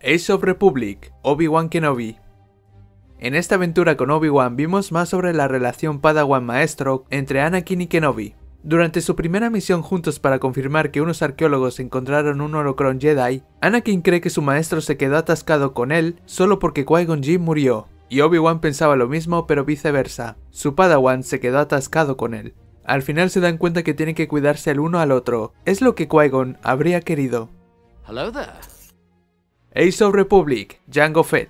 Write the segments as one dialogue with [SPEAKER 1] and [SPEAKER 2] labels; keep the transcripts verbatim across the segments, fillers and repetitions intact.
[SPEAKER 1] Age of Republic, Obi-Wan Kenobi. En esta aventura con Obi-Wan vimos más sobre la relación Padawan-maestro entre Anakin y Kenobi. Durante su primera misión juntos para confirmar que unos arqueólogos encontraron un holocron Jedi, Anakin cree que su maestro se quedó atascado con él solo porque Qui-Gon Jinn murió, y Obi-Wan pensaba lo mismo pero viceversa, su Padawan se quedó atascado con él. Al final se dan cuenta que tienen que cuidarse el uno al otro, es lo que Qui-Gon habría querido.
[SPEAKER 2] Hello there.
[SPEAKER 1] Age of Republic, Jango Fett.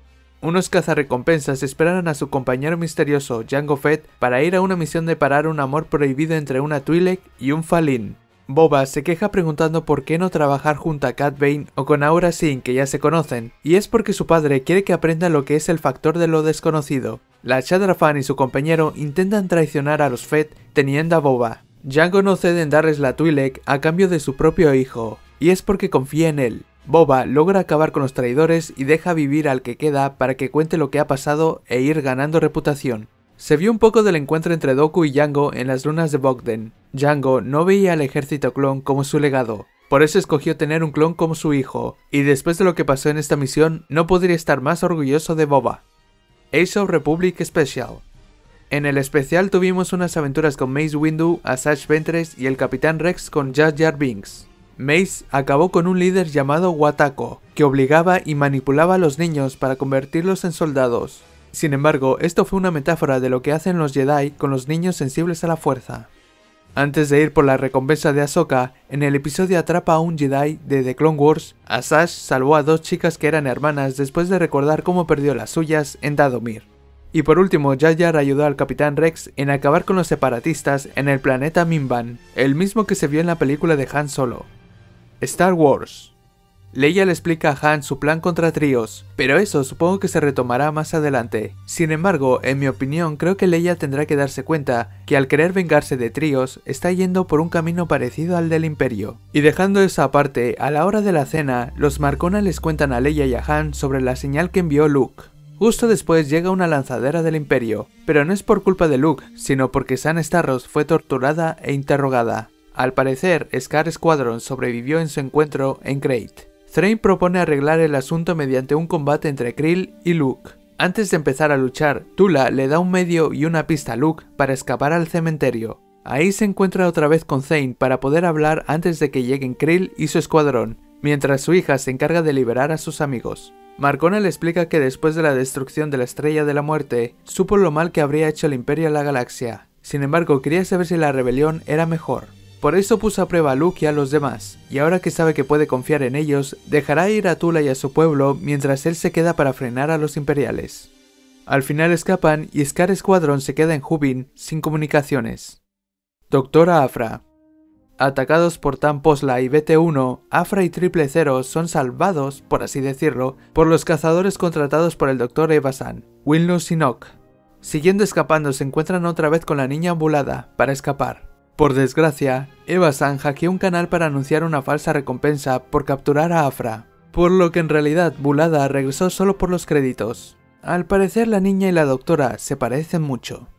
[SPEAKER 1] Unos cazarrecompensas esperan a su compañero misterioso, Jango Fett, para ir a una misión de parar un amor prohibido entre una Twi'lek y un Falin. Boba se queja preguntando por qué no trabajar junto a Cad Bane o con Aurra Sing, que ya se conocen, y es porque su padre quiere que aprenda lo que es el factor de lo desconocido. La Chadrafan y su compañero intentan traicionar a los Fett teniendo a Boba. Jango no cede en darles la Twi'lek a cambio de su propio hijo, y es porque confía en él. Boba logra acabar con los traidores y deja vivir al que queda para que cuente lo que ha pasado e ir ganando reputación. Se vio un poco del encuentro entre Dooku y Jango en las lunas de Bogden. Jango no veía al ejército clon como su legado, por eso escogió tener un clon como su hijo, y después de lo que pasó en esta misión no podría estar más orgulloso de Boba. Age of Republic Special. En el especial tuvimos unas aventuras con Mace Windu, Asajj Ventress y el Capitán Rex con Jar Jar Binks. Mace acabó con un líder llamado Watako, que obligaba y manipulaba a los niños para convertirlos en soldados. Sin embargo, esto fue una metáfora de lo que hacen los Jedi con los niños sensibles a la fuerza. Antes de ir por la recompensa de Ahsoka, en el episodio Atrapa a un Jedi de The Clone Wars, Asajj salvó a dos chicas que eran hermanas después de recordar cómo perdió las suyas en Dathomir. Y por último, Jar Jar ayudó al Capitán Rex en acabar con los separatistas en el planeta Mimban, el mismo que se vio en la película de Han Solo. Star Wars. Leia le explica a Han su plan contra Trios, pero eso supongo que se retomará más adelante. Sin embargo, en mi opinión creo que Leia tendrá que darse cuenta que al querer vengarse de Trios, está yendo por un camino parecido al del Imperio. Y dejando eso aparte, a la hora de la cena, los Marcona les cuentan a Leia y a Han sobre la señal que envió Luke. Justo después llega una lanzadera del Imperio, pero no es por culpa de Luke, sino porque San Starros fue torturada e interrogada. Al parecer, Scar Squadron sobrevivió en su encuentro en Crate. Thrain propone arreglar el asunto mediante un combate entre Krill y Luke. Antes de empezar a luchar, Tula le da un medio y una pista a Luke para escapar al cementerio. Ahí se encuentra otra vez con Thane para poder hablar antes de que lleguen Krill y su escuadrón, mientras su hija se encarga de liberar a sus amigos. Marcona le explica que después de la destrucción de la Estrella de la Muerte, supo lo mal que habría hecho el Imperio a la galaxia. Sin embargo, quería saber si la rebelión era mejor. Por eso puso a prueba a Luke y a los demás, y ahora que sabe que puede confiar en ellos, dejará ir a Tula y a su pueblo mientras él se queda para frenar a los imperiales. Al final escapan y Scar Squadron se queda en Hubin sin comunicaciones. Doctora Aphra. Atacados por Tam Posla y B T uno, Aphra y Triple Zero son salvados, por así decirlo, por los cazadores contratados por el Doctor Evazan, Wilnus y Nock. Siguiendo escapando se encuentran otra vez con la niña Bulada para escapar. Por desgracia, Evazan hackeó un canal para anunciar una falsa recompensa por capturar a Aphra, por lo que en realidad Bulada regresó solo por los créditos. Al parecer la niña y la doctora se parecen mucho.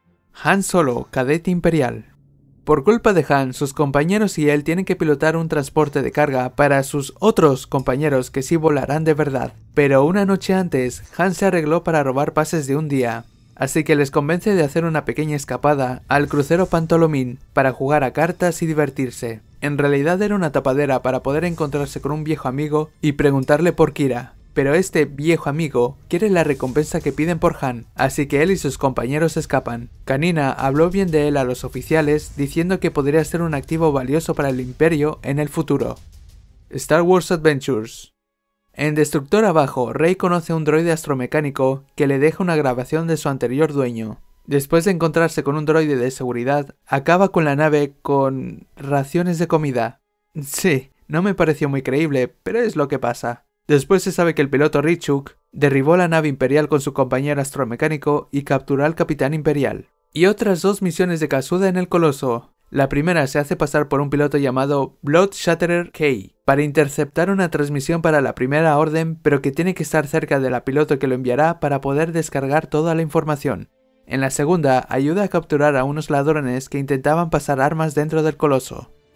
[SPEAKER 1] Han Solo, cadete imperial. Por culpa de Han, sus compañeros y él tienen que pilotar un transporte de carga para sus otros compañeros que sí volarán de verdad. Pero una noche antes, Han se arregló para robar pases de un día. Así que les convence de hacer una pequeña escapada al crucero Pantolomín para jugar a cartas y divertirse. En realidad era una tapadera para poder encontrarse con un viejo amigo y preguntarle por Kira. Pero este viejo amigo quiere la recompensa que piden por Han, así que él y sus compañeros escapan. Kanina habló bien de él a los oficiales diciendo que podría ser un activo valioso para el Imperio en el futuro. Star Wars Adventures. En Destructor Abajo, Rey conoce a un droide astromecánico que le deja una grabación de su anterior dueño. Después de encontrarse con un droide de seguridad, acaba con la nave con raciones de comida. Sí, no me pareció muy creíble, pero es lo que pasa. Después se sabe que el piloto Richuk derribó la nave imperial con su compañero astromecánico y capturó al capitán imperial. Y otras dos misiones de Kazuda en el Coloso. La primera se hace pasar por un piloto llamado Blood Shatterer K para interceptar una transmisión para la Primera Orden, pero que tiene que estar cerca de la piloto que lo enviará para poder descargar toda la información. En la segunda, ayuda a capturar a unos ladrones que intentaban pasar armas dentro del Coloso.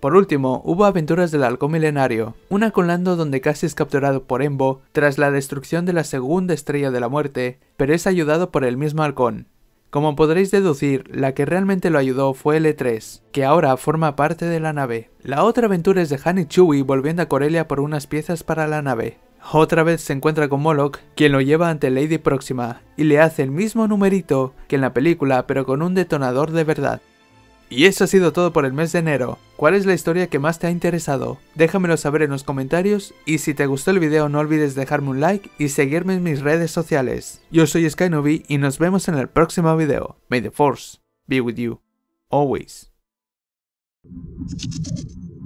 [SPEAKER 1] Por último, hubo aventuras del Halcón Milenario, una con Lando donde casi es capturado por Embo tras la destrucción de la segunda estrella de la muerte, pero es ayudado por el mismo halcón. Como podréis deducir, la que realmente lo ayudó fue L tres, que ahora forma parte de la nave. La otra aventura es de Han y Chewie volviendo a Corellia por unas piezas para la nave. Otra vez se encuentra con Moloch, quien lo lleva ante Lady Próxima, y le hace el mismo numerito que en la película, pero con un detonador de verdad. Y eso ha sido todo por el mes de enero. ¿Cuál es la historia que más te ha interesado? Déjamelo saber en los comentarios, y si te gustó el video no olvides dejarme un like y seguirme en mis redes sociales. Yo soy Skynobi y nos vemos en el próximo video. May the Force be with you, always.